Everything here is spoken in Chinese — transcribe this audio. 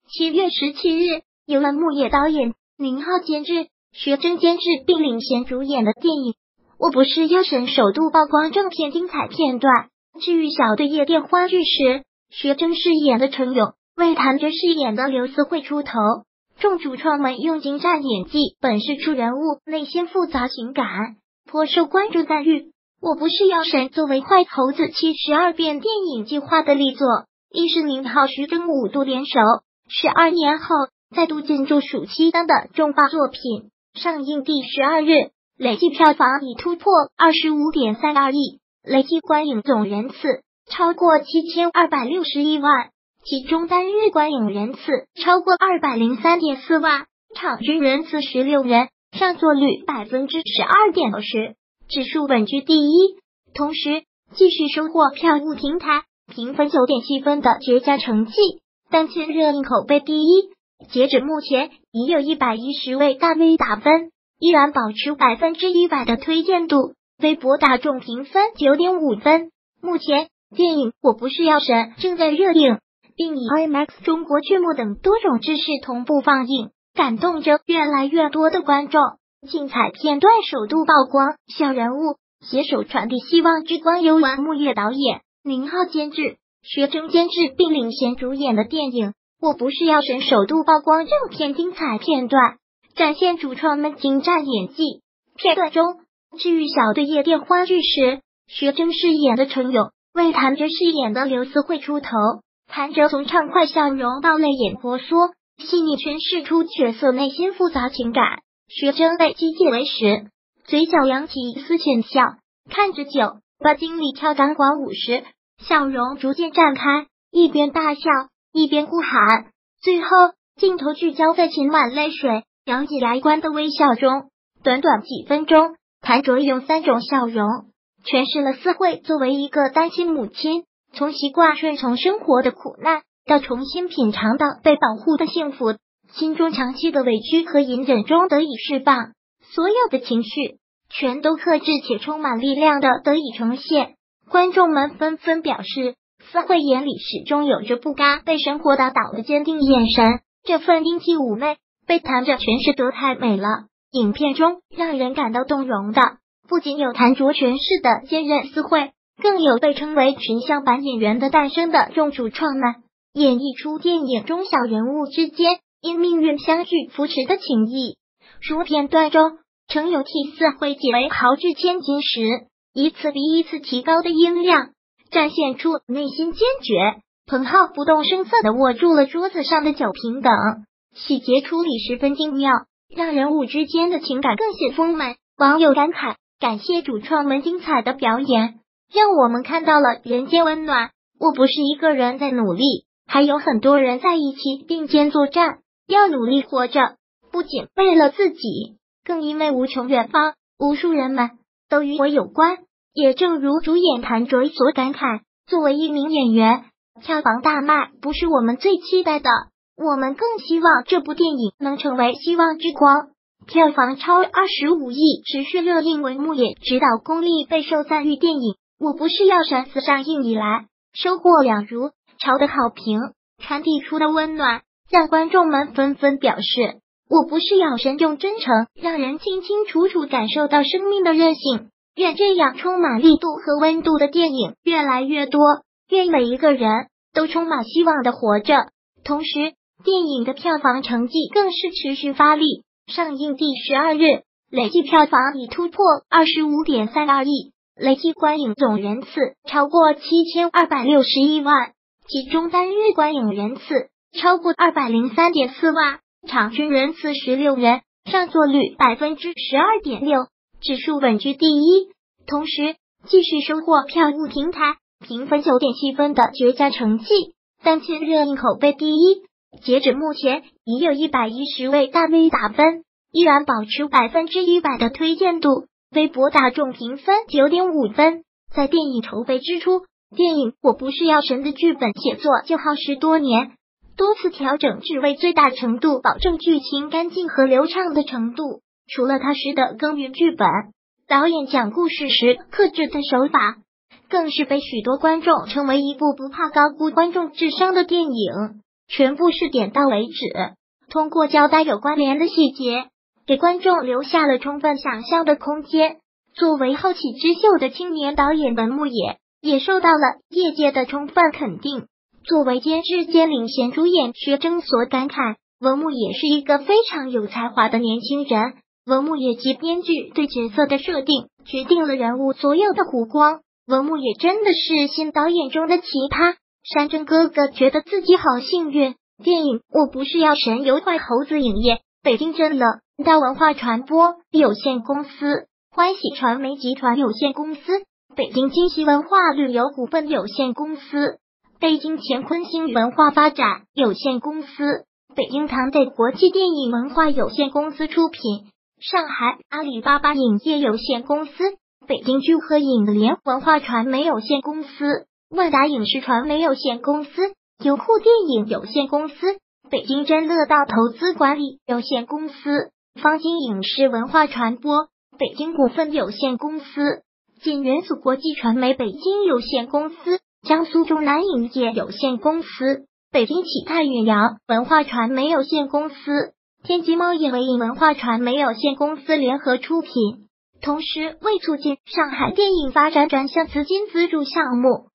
7月17日，由文牧野导演、宁浩监制、薛峥监制并领衔主演的电影《我不是药神》首度曝光正片精彩片段。治愈小队夜店欢聚时，薛峥饰演的陈勇，为谭哲饰演的刘思慧出头。众主创们用精湛演技本饰出人物内心复杂情感，颇受观众赞誉。我不是药神作为坏猴子72变电影计划的力作，亦是宁浩徐峥5度联手，12年后再度进驻暑期档的重磅作品。上映第12日，累计票房已突破25.32亿，累计观影总人次超过7261万，其中单日观影人次超过203.4万，场均人次16人，上座率12.50%，指数稳居第一。同时，继续收获票务平台评分9.7分的绝佳成绩，单天热映口碑第一。截止目前，已有110位大 V 打分，依然保持100%的推荐度。微博大众评分9.5分。目前，电影《我不是药神》正在热映，并以 IMAX 中国剧目等多种制式同步放映，感动着越来越多的观众。精彩片段首度曝光，小人物携手传递希望之光。由文牧野导演、宁浩监制、薛峥监制并领衔主演的电影《我不是药神》首度曝光正片精彩片段，展现主创们精湛演技。片段中，治愈小队夜店欢聚时，薛峥饰演的陈勇，为谭哲饰演的刘思慧出头。谭哲从畅快笑容到泪眼婆娑，细腻诠释出角色内心复杂情感。薛峥被机械为食，嘴角扬起一丝浅笑，看着酒吧经理跳钢管舞时，笑容逐渐绽开，一边大笑一边呼喊。最后，镜头聚焦在噙满泪水、咬紧牙关的微笑中。短短几分钟，谭哲用3种笑容诠释了思慧作为一个单亲母亲，从习惯顺从生活的苦难，到重新品尝到被保护的幸福，心中长期的委屈和隐忍中得以释放，所有的情绪全都克制且充满力量的得以呈现。观众们纷纷表示，思慧眼里始终有着不甘被生活打倒的坚定眼神，这份英气妩媚被谭哲诠释得太美了。影片中让人感到动容的，不仅有谭卓诠释的坚韧思慧，更有被称为群像版演员的诞生的众主创们，演绎出电影中小人物之间因命运相聚扶持的情谊。如片段中，陈勇替思慧解围豪掷千金时，一次比一次提高的音量，展现出内心坚决。彭浩不动声色地握住了桌子上的酒瓶等细节处理十分精妙，让人物之间的情感更显丰满。网友感慨，感谢主创们精彩的表演，让我们看到了人间温暖。我不是一个人在努力，还有很多人在一起并肩作战，要努力活着，不仅为了自己，更因为无穷远方，无数人们都与我有关。也正如主演谭卓所感慨，作为一名演员，票房大卖不是我们最期待的，我们更希望这部电影能成为希望之光。票房超25亿，持续热映。文牧野执导功力备受赞誉电影《我不是药神》自上映以来，收获两如潮的好评，传递出的温暖让观众们纷纷表示，我不是药神用真诚让人清清楚楚感受到生命的韧性。愿这样充满力度和温度的电影越来越多，愿每一个人都充满希望的活着。同时，电影的票房成绩更是持续发力，上映第12日，累计票房已突破25.32亿，累计观影总人次超过7261万，其中单日观影人次超过203.4万，场均人次16人，上座率12.6%，指数稳居第一。同时，继续收获票务平台评分9.7分的绝佳成绩，单天热映口碑第一。截止目前，已有110位大 V 打分，依然保持100%的推荐度。微博大众评分9.5分。在电影筹备之初，电影《我不是药神》的剧本写作就耗时多年，多次调整，只为最大程度保证剧情干净和流畅的程度。除了踏实的耕耘剧本，导演讲故事时克制的手法，更是被许多观众称为一部不怕高估观众智商的电影。 全部是点到为止，通过交代有关联的细节，给观众留下了充分想象的空间。作为后起之秀的青年导演文牧野，也受到了业界的充分肯定。作为监制兼领衔主演，薛征所感慨，文牧野是一个非常有才华的年轻人。文牧野及编剧对角色的设定，决定了人物所有的弧光。文牧野真的是新导演中的奇葩。山珍哥哥觉得自己好幸运。电影《我不是药神》由坏猴子影业、北京真乐大文化传播有限公司、欢喜传媒集团有限公司、北京金禧文化旅游股份有限公司、北京乾坤星文化发展有限公司、北京唐北国际电影文化有限公司出品，上海阿里巴巴影业有限公司、北京聚合影联文化传媒有限公司、万达影视传媒有限公司、优酷电影有限公司、北京真乐道投资管理有限公司、方金影视文化传播北京股份有限公司、晋元祖国际传媒北京有限公司、江苏中南影业有限公司、北京启泰远洋文化传媒有限公司、天极猫眼唯影文化传媒有限公司联合出品。同时，为促进上海电影发展专项资金资助项目，